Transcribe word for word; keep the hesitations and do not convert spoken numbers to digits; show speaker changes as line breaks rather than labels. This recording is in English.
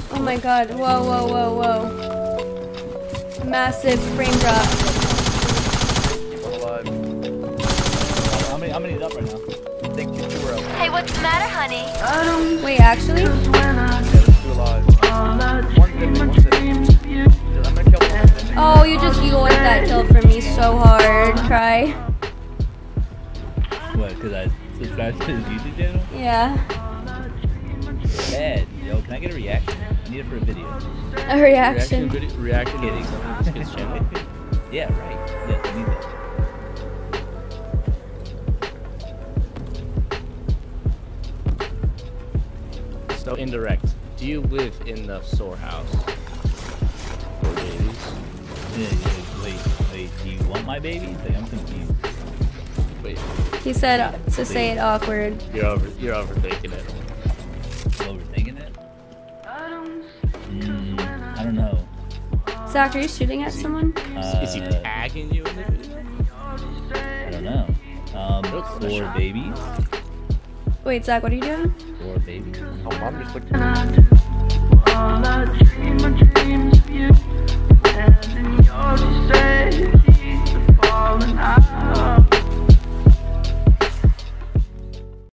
Oh my god. Whoa, whoa, whoa, whoa. Massive frame drop.
Alive. How many, how many is up right now? I think two are up.
Hey, what's the matter, honey?
Wait, actually?
Yeah, there's two alive. One's living, one's living. I'm gonna kill one.
Oh, you just yoinked that kill for me so hard. Try.
What, because I subscribed to his YouTube channel?
Yeah.
Bad. Yo, can I get a reaction? I need it for a video.
A reaction.
Reaction, reaction
Kidding.
to this kid's channel.
Yeah, right. Yes, I need that.
So indirect. Do you live in the SoaR house? Or babies?
Yeah, yeah, wait, wait, do you want my babies? Like, I'm confused.
Wait,
He said to say it awkward.
you're over. You're overthinking it.
Overthinking it? Mm, I don't know.
Zach, are you shooting at someone?
Uh,
Is he tagging you in the video?
I don't know. Um, four babies?
Wait, Zach, what are you doing?
Four babies?
Oh, I'm just looking.